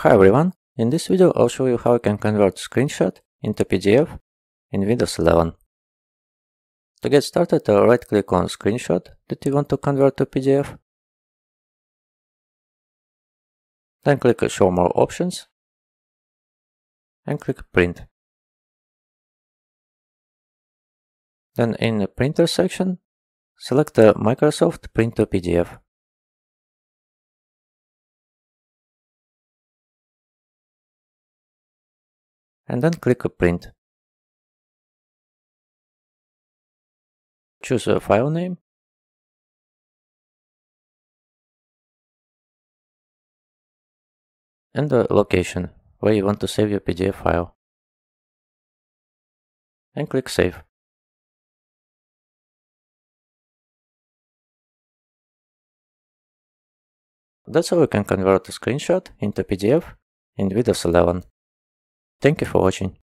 Hi everyone, in this video I'll show you how you can convert screenshot into PDF in Windows 11. To get started, right click on screenshot that you want to convert to PDF. Then click show more options and click print. Then in the printer section, select the Microsoft Print to PDF. And then click print. Choose a file name and the location where you want to save your PDF file. And click save. That's how you can convert a screenshot into PDF in Windows 11. Thank you for watching.